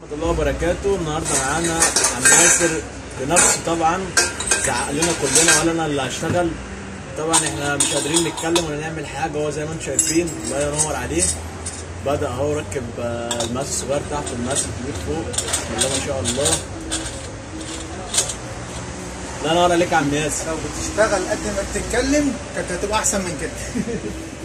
ورحمة الله وبركاته. النهارده معانا عم ياسر بنفسه طبعا، زعق لنا كلنا ولا انا اللي هشتغل. طبعا احنا مش قادرين نتكلم ولا نعمل حاجه، هو زي ما انتم شايفين الله ينور عليه. بدأ اهو ركب المقاس الصغير تحت والمقاس الكبير فوق، بسم الله ما شاء الله. الله ينور عليك يا عم ياسر. لو بتشتغل قد ما بتتكلم كانت هتبقى احسن من كده.